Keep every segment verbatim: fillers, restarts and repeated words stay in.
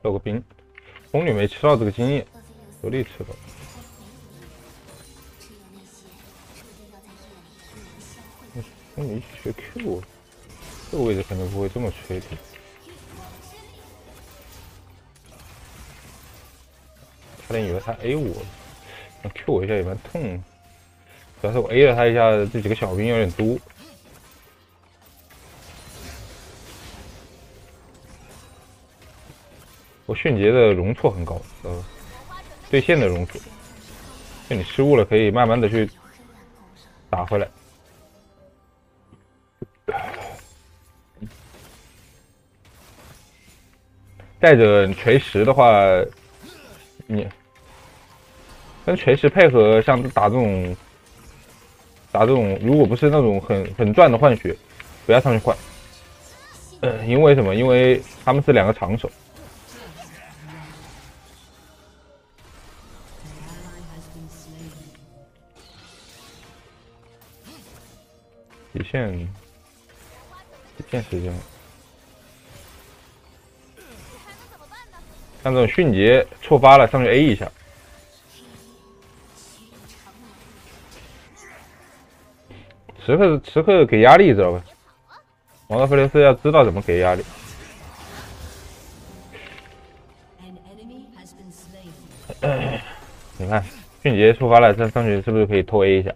漏个兵，红女没吃到这个经验，有力吃到。红女一起学 Q， 这个位置肯定不会这么吹的。差点以为他 A 我了，那 Q 我一下也蛮痛。主要是我 A 了他一下，这几个小兵有点多。 我迅捷的容错很高，呃，对线的容错，就你失误了可以慢慢的去打回来。带着锤石的话，你跟锤石配合，像打这种打这种，如果不是那种很很赚的换血，不要上去换。呃，因为什么？因为他们是两个长手。 极限，极限时间。像这种迅捷触发了，上去 A 一下。时刻时刻给压力，知道吧？王道弗雷斯要知道怎么给压力。你看，迅捷触发了，上上去是不是可以偷 A 一下？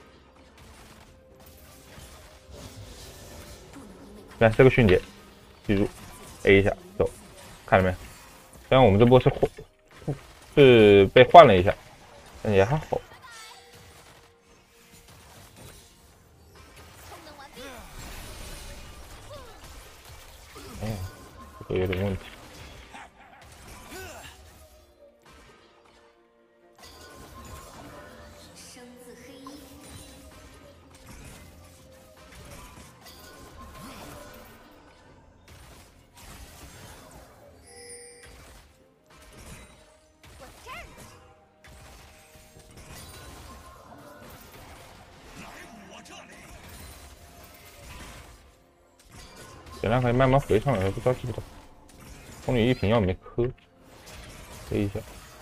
看这个迅捷，记住 ，A 一下走，看到没？虽然我们这波是换，是被换了一下，但也还好。哎呀，这个有点问题。血量可以慢慢回上来，不着急的。红女一瓶药没磕，磕一下。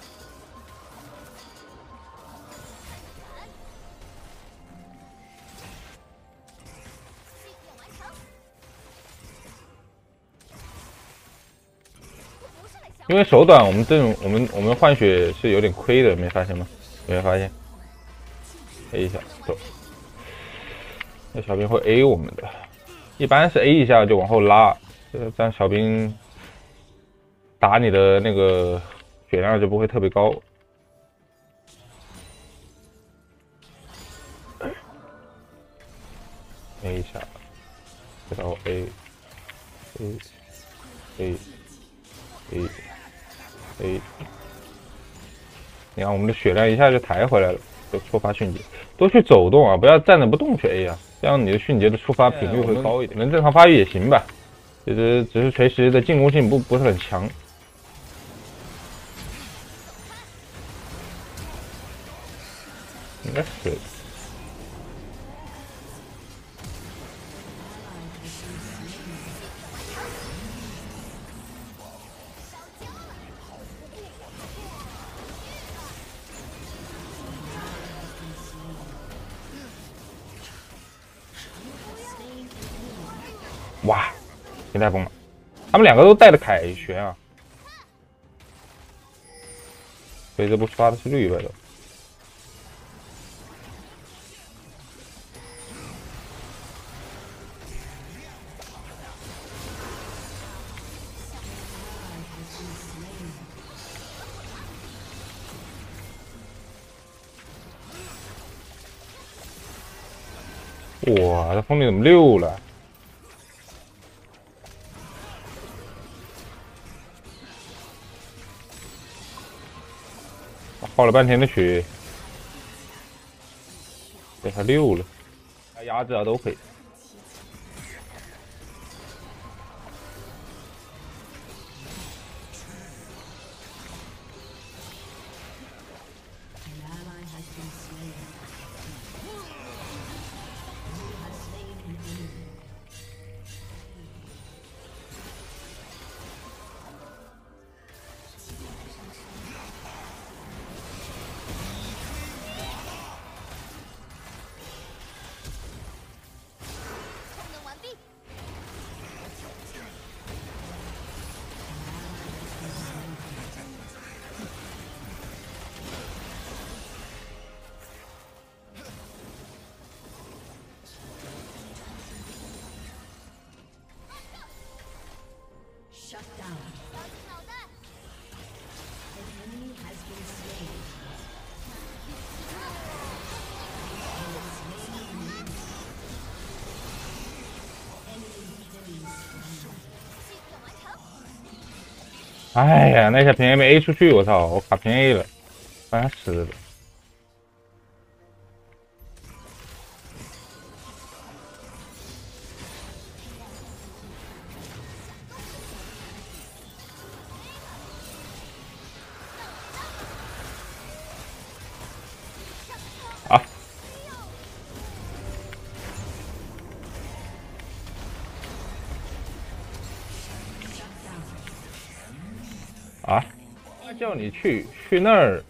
因为手短，我们这种我们我们换血是有点亏的，没发现吗？有没有发现 ？A 一下走，那小兵会 A 我们的。 一般是 A 一下就往后拉，这样小兵打你的那个血量就不会特别高。A 一下，然后 A A A A A， 你看我们的血量一下就抬回来了，就触发迅捷，多去走动啊，不要站着不动去 A 啊。 这样你的迅捷的触发频率会高一点，能正常发育也行吧。其实只是锤石的进攻性不不是很强。应该是。哇，心态崩了！他们两个都带着凯旋啊，所以这波刷的是绿白的。哇，这风力怎么溜了？ 耗了半天的血，被他溜了，压制啊都可以。 哎呀，那下平 A 没 A 出去，我操，我卡平 A 了，把他死了。啊！啊！叫你去去那儿。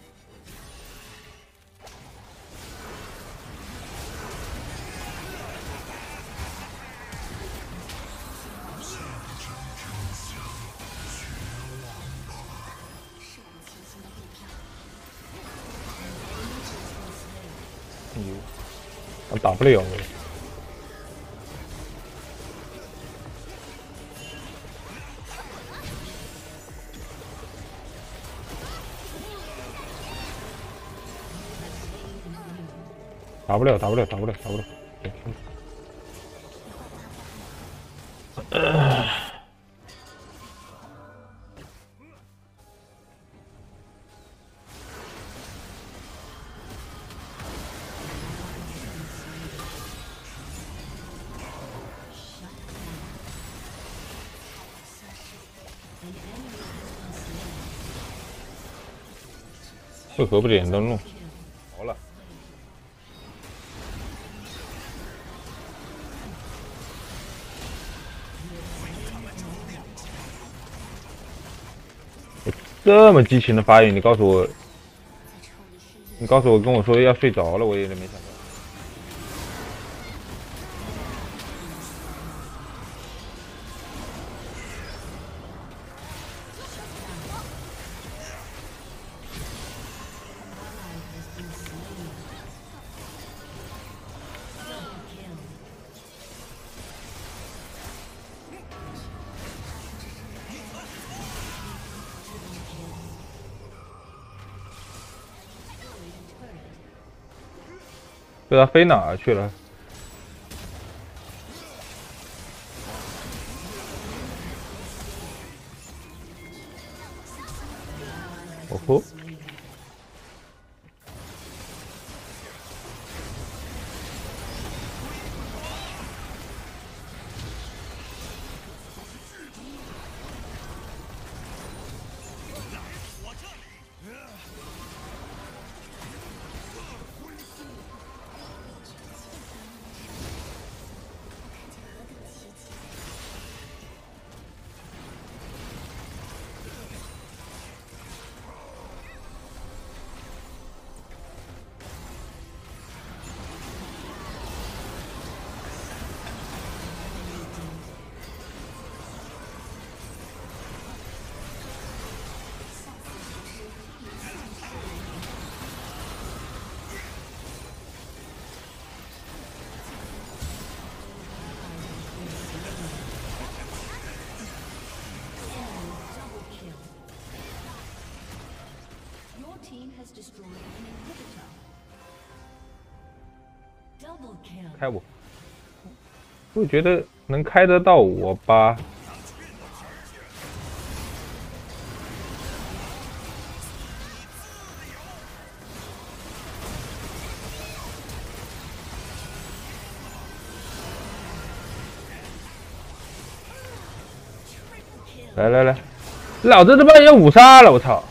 哎呦，我打不了。打不了，打不了，打不了，打不了。呃为何不点灯笼？好了。这么激情的发育，你告诉我，你告诉我跟我说要睡着了，我有点没想到。不知道飞哪儿去了。哦吼！开我，我觉得能开得到我吧。来来来，老子他妈要五杀了，我操！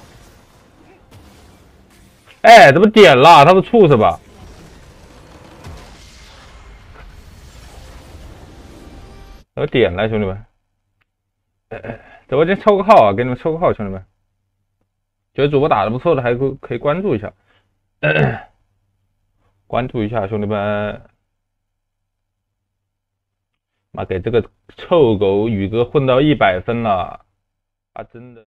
哎，怎么点了？他是畜生吧？我点了，兄弟们。直播间抽个号啊，给你们抽个号，兄弟们。觉得主播打的不错的，还可以可以关注一下，关注一下，兄弟们。妈，给这个臭狗宇哥混到一百分了，啊，真的。